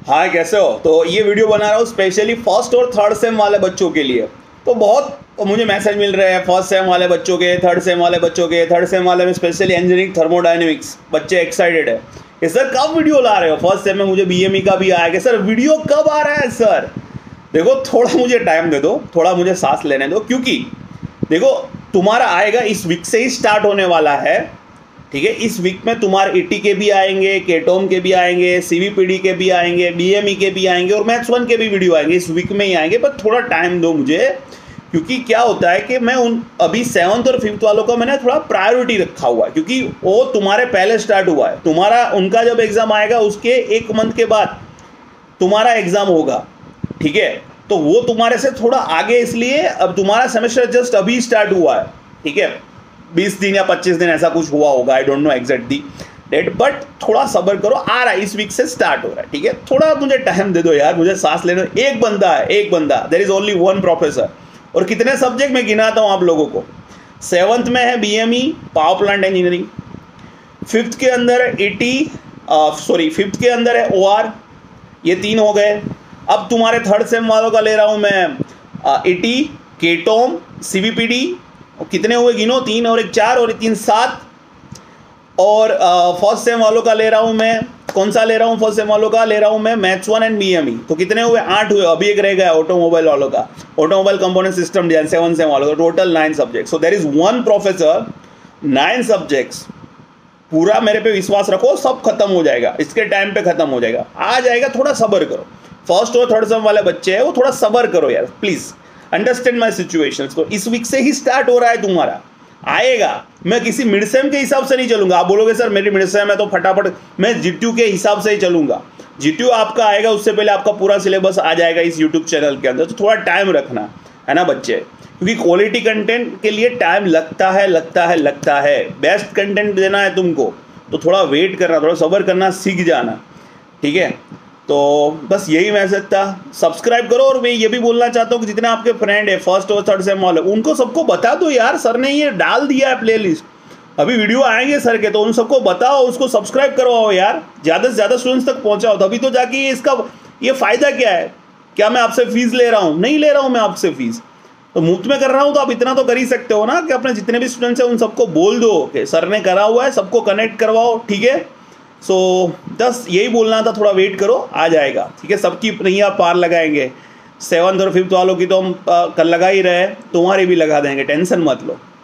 हाय, कैसे हो? तो ये वीडियो बना रहा हूँ स्पेशली फर्स्ट और थर्ड सेम वाले बच्चों के लिए। तो बहुत मुझे मैसेज मिल रहे हैं फर्स्ट सेम वाले बच्चों के, थर्ड सेम वाले बच्चों के। थर्ड सेम वाले में स्पेशली इंजीनियरिंग थर्मोडायनेमिक्स बच्चे एक्साइटेड है कि सर कब वीडियो ला रहे हो। फर्स्ट सेम में मुझे बीएमई का भी आया कि सर वीडियो कब आ रहा है सर। देखो थोड़ा मुझे टाइम दे दो, थोड़ा मुझे सांस लेने दो, क्योंकि देखो तुम्हारा आएगा इस वीक से ही स्टार्ट होने वाला है। ठीक है, इस वीक में तुम्हारे ईटी के भी आएंगे, केटोम के भी आएंगे, सीवीपीडी के भी आएंगे, बीएमई के भी आएंगे और मैथ्स 1 के भी वीडियो आएंगे। इस वीक में ही आएंगे, पर थोड़ा टाइम दो मुझे, क्योंकि क्या होता है कि मैं उन अभी 7th और 5th वालों का मैंने थोड़ा प्रायोरिटी रखा हुआ है, क्योंकि वो तुम्हारे पहले स्टार्ट हुआ है। तुम्हारा उनका जब एग्ज़ाम आएगा उसके 1 मंथ के बाद तुम्हारा एग्ज़ाम होगा। ठीक है, तो वो तुम्हारे से थोड़ा आगे, इसलिए अब तुम्हारा सेमेस्टर जस्ट अभी स्टार्ट हुआ है। ठीक है, 20 दिन या 25 दिन ऐसा कुछ हुआ होगा, I don't know exact the date, but थोड़ा सब्र करो, आ रहा है, इस वीक से स्टार्ट हो रहा है। ठीक है, थोड़ा मुझे टाइम दे दो यार, मुझे सांस लेने दो। एक बंदा है, एक बंदा, there is only one professor. और कितने सब्जेक्ट में गिनाता हूँ आप लोगों को। 7th में है BME power plant engineering, 5th के अंदर है ईटी, 5th के अंदर है ओआर, ये 3 हो गए। अब तुम्हारे थर्ड सेम वालों का ले रहा हूँ मैं ईटी, केटोम, सीवीपीडी, कितने हुए गिनो, 3 और 1 4 और 3 7। और फर्स्ट सेम वालों का ले रहा हूँ मैं, कौन सा ले रहा हूँ? फर्स्ट सेम वालों का ले रहा हूँ मैं मैथ्स 1 एंड बीएमई। तो कितने हुए? 8 हुए। अभी एक रह गया ऑटोमोबाइल वालों का, automobile component system design, 7 sem वालों का। Total 9 subject. So there is one professor, 9 subjects. पूरा मेरे पे विश्वास रखो, सब खत्म हो जाएगा, इसके टाइम पे खत्म हो जाएगा, आ जाएगा। थोड़ा सब्र करो। फर्स्ट और थर्ड सेम वाले बच्चे हैं, वो थोड़ा सब्र करो यार, प्लीज अंडरस्टैंड माई सिचुएशन। तो इस वीक से ही स्टार्ट हो रहा है, तुम्हारा आएगा। मैं किसी मिड सेम के हिसाब से नहीं चलूंगा। आप बोलोगे सर मेरी मिड सेम है तो फटाफट, मैं जीट्यू के हिसाब से ही चलूंगा। जीट्यू आपका आएगा, उससे पहले आपका पूरा सिलेबस आ जाएगा इस यूट्यूब चैनल के अंदर। तो थोड़ा टाइम रखना है ना बच्चे, क्योंकि क्वालिटी कंटेंट के लिए टाइम लगता है। बेस्ट कंटेंट देना है तुमको, तो थोड़ा वेट करना, थोड़ा सब्र करना सीख जाना। ठीक है, तो बस यही मैसेज था। सब्सक्राइब करो। और मैं ये भी बोलना चाहता हूँ कि जितने आपके फ्रेंड है फर्स्ट और थर्ड सेम वाले, उनको सबको बता दो यार, सर ने ये डाल दिया है प्लेलिस्ट, अभी वीडियो आएंगे सर के, तो उन सबको बताओ, उसको सब्सक्राइब करवाओ यार, ज़्यादा से ज़्यादा स्टूडेंट्स तक पहुँचाओ। तभी तो जाके इसका ये फ़ायदा क्या है। क्या मैं आपसे फीस ले रहा हूँ? नहीं ले रहा हूँ मैं आपसे फीस, तो मुफ्त में कर रहा हूँ। तो आप इतना तो कर ही सकते हो ना कि अपने जितने भी स्टूडेंट्स हैं उन सबको बोल दो कि सर ने करा हुआ है, सबको कनेक्ट करवाओ। ठीक है, सो बस यही बोलना था, थोड़ा वेट करो, आ जाएगा। ठीक है, सबकी नैया पार लगाएंगे। 7th और 5th वालों की तो हम कल लगा ही रहे, तुम्हारी भी लगा देंगे, टेंशन मत लो।